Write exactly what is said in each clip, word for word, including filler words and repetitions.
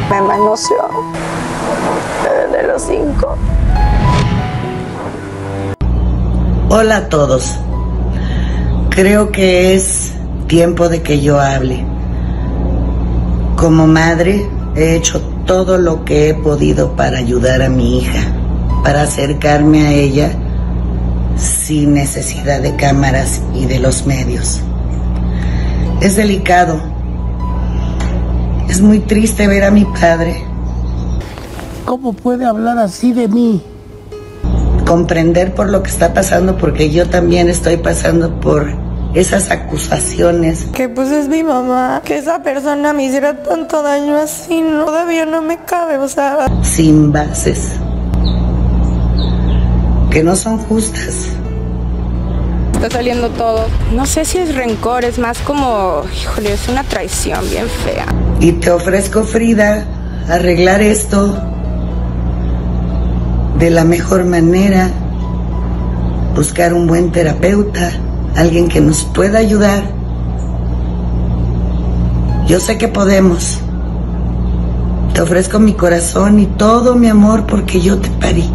Me manoseó de los cinco. Hola a todos. Creo que es tiempo de que yo hable. Como madre, he hecho todo lo que he podido para ayudar a mi hija, para acercarme a ella sin necesidad de cámaras y de los medios. Es delicado. Es muy triste ver a mi padre. ¿Cómo puede hablar así de mí? Comprender por lo que está pasando, porque yo también estoy pasando por esas acusaciones. Que pues es mi mamá, que esa persona me hiciera tanto daño así, no, todavía no me cabe, o sea. Sin bases. Que no son justas. Está saliendo todo. No sé si es rencor, es más como, híjole, es una traición bien fea. Y te ofrezco, Frida, arreglar esto de la mejor manera, buscar un buen terapeuta, alguien que nos pueda ayudar. Yo sé que podemos. Te ofrezco mi corazón y todo mi amor porque yo te parí.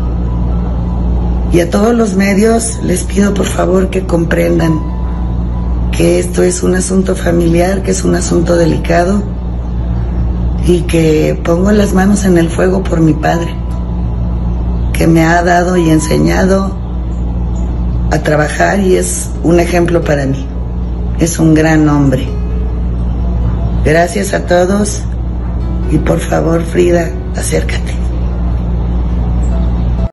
Y a todos los medios les pido por favor que comprendan que esto es un asunto familiar, que es un asunto delicado y que pongo las manos en el fuego por mi padre, que me ha dado y enseñado a trabajar y es un ejemplo para mí. Es un gran hombre. Gracias a todos y por favor, Frida, acércate.